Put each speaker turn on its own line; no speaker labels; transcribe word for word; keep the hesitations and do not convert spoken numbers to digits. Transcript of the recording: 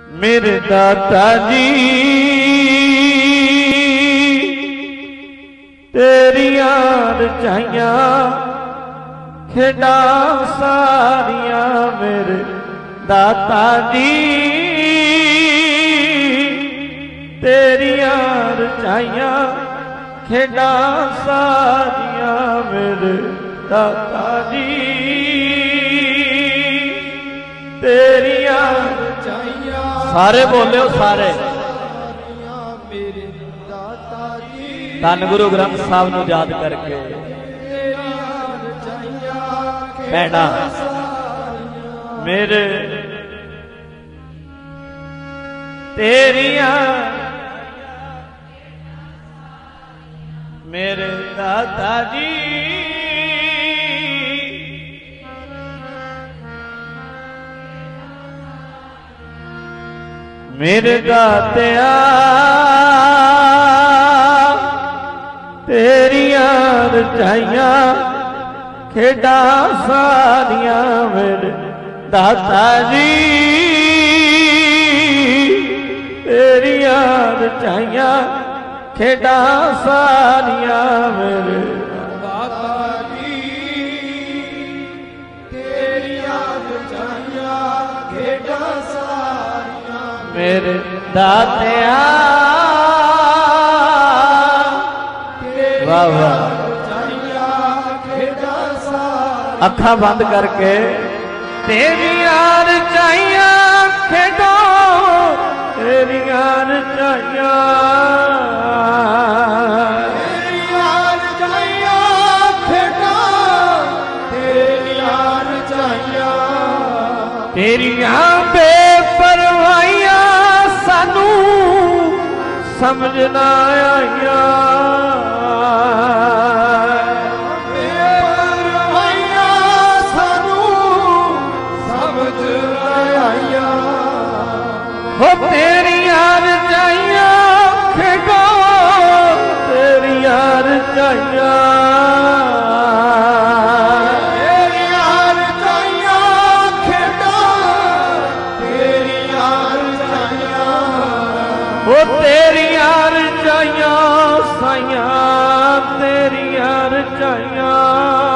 मेरे दाता जी तेरियां रचाइयां खेड़ा सारियां मेरे दाता जी तेरियां रचाइयां खेड़ा सारियां मेरे दाता जी तेरियां रचाइयां। सारे बोले हो सारे धन गुरु ग्रंथ साहब नूं याद करके कहना मेरे तेरियां मेरे दाता जी मेरे दातिया तेरियां रचाइयां खेड़ा सारियां मेरे दाता जी तेरियां रचाइयां खेड़ा सारियां मेरे दाता जी तेरियां रचाइयां खेड़ा सारियां मेरे दातिया। वाह वाह अखा बंद करके तेरियां रचाइयां खेडो तेरियां रचाइयां तेरियां रचाइयां खेडो तेरियां रचाइयां तेरियां बेपरवाहियां सानू समझ ना आइयां हो तेरियां रचाइयां खेडो तेरियां रचाइयां तेरियां रचाइयां खेडो तेरियां रचाइयां हो तेरियां रचाइयां साइयां तेरियां रचाइयां